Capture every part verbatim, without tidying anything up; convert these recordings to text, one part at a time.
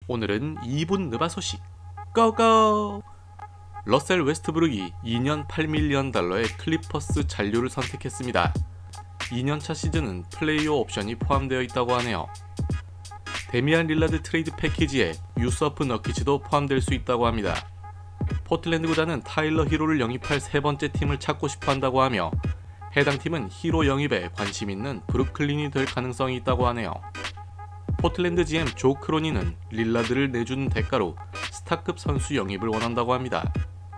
오늘은 이 분 느바 소식 고고! 러셀 웨스트브룩이 이 년 팔 밀리언 달러의 클리퍼스 잔류를 선택했습니다. 이 년차 시즌은 플레이어 옵션이 포함되어 있다고 하네요. 데미안 릴라드 트레이드 패키지에 유서프 너키치도 포함될 수 있다고 합니다. 포틀랜드 구단은 타일러 히로를 영입할 세 번째 팀을 찾고 싶어 한다고 하며 해당 팀은 히로 영입에 관심 있는 브루클린이 될 가능성이 있다고 하네요. 포틀랜드 지엠 조 크로니는 릴라드를 내주는 대가로 스타급 선수 영입을 원한다고 합니다.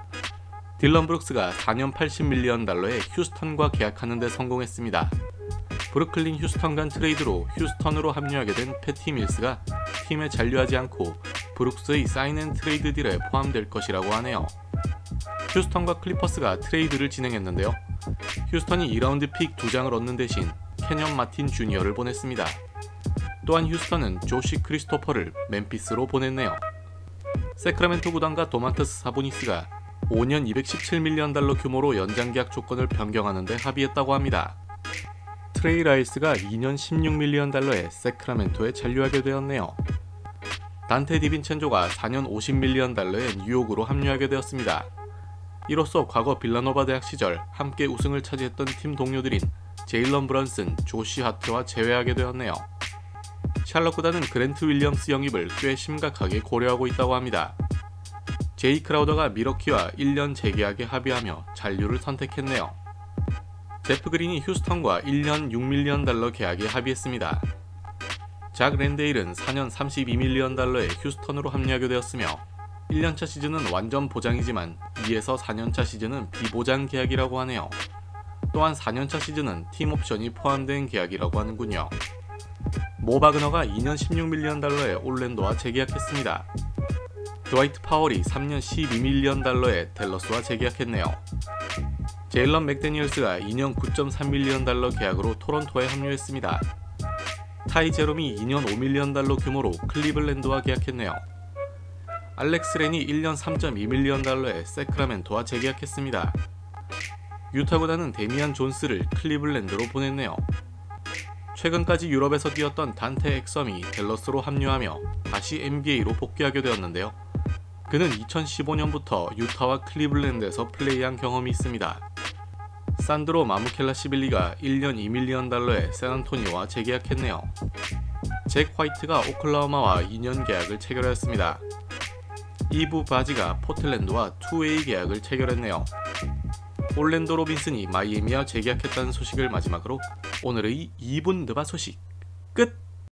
딜런 브룩스가 사 년 팔십 밀리언 달러에 휴스턴과 계약하는 데 성공했습니다. 브루클린 휴스턴 간 트레이드로 휴스턴으로 합류하게 된 패티 밀스가 팀에 잔류하지 않고 브룩스의 사인 앤 트레이드 딜에 포함될 것이라고 하네요. 휴스턴과 클리퍼스가 트레이드를 진행했는데요. 휴스턴이 이 라운드 픽 두 장을 얻는 대신 캐년 마틴 주니어를 보냈습니다. 또한 휴스턴은 조시 크리스토퍼를 멤피스로 보냈네요. 세크라멘토 구단과 도만타스 사보니스가 오 년 이백십칠 밀리언 달러 규모로 연장계약 조건을 변경하는 데 합의했다고 합니다. 트레이 라이스가 이 년 십육 밀리언 달러에 세크라멘토에 잔류하게 되었네요. 단테 디빈첸조가 사 년 오십 밀리언 달러에 뉴욕으로 합류하게 되었습니다. 이로써 과거 빌라노바 대학 시절 함께 우승을 차지했던 팀 동료들인 제일런 브런슨, 조시 하트와 재회하게 되었네요. 샬럿 구단은 그랜트 윌리엄스 영입을 꽤 심각하게 고려하고 있다고 합니다. 제이 크라우더가 미러키와 일 년 재계약에 합의하며 잔류를 선택했네요. 제프 그린이 휴스턴과 일 년 육 밀리언 달러 계약에 합의했습니다. 작 랜데일은 사 년 삼십이 밀리언 달러에 휴스턴으로 합류하게 되었으며 일 년차 시즌은 완전 보장이지만 이에서 사 년차 시즌은 비보장 계약이라고 하네요. 또한 사 년차 시즌은 팀 옵션이 포함된 계약이라고 하는군요. 모 바그너가 이 년 십육 밀리언 달러에 올랜도와 재계약했습니다. 드와이트 파월이 삼 년 십이 밀리언 달러에 댈러스와 재계약했네요. 제일런 맥데니얼스가 이 년 구 점 삼 밀리언 달러 계약으로 토론토에 합류했습니다. 타이 제롬이 이 년 오 밀리언 달러 규모로 클리블랜드와 계약했네요. 알렉스 렌이 일 년 삼 점 이 밀리언 달러에 세크라멘토와 재계약했습니다. 유타 구단은 데미안 존스를 클리블랜드로 보냈네요. 최근까지 유럽에서 뛰었던 단테 엑섬이 댈러스로 합류하며 다시 엔비에이로 복귀하게 되었는데요. 그는 이천십오 년부터 유타와 클리블랜드에서 플레이한 경험이 있습니다. 산드로 마무켈라시빌리가 일 년 이 밀리언 달러에 샌안토니오와 재계약했네요. 잭 화이트가 오클라호마와 이 년 계약을 체결하였습니다. 이브 바지가 포틀랜드와 투웨이 계약을 체결했네요. 올랜도 로빈슨이 마이애미와 재계약했다는 소식을 마지막으로 오늘의 이 분 느바 소식 끝!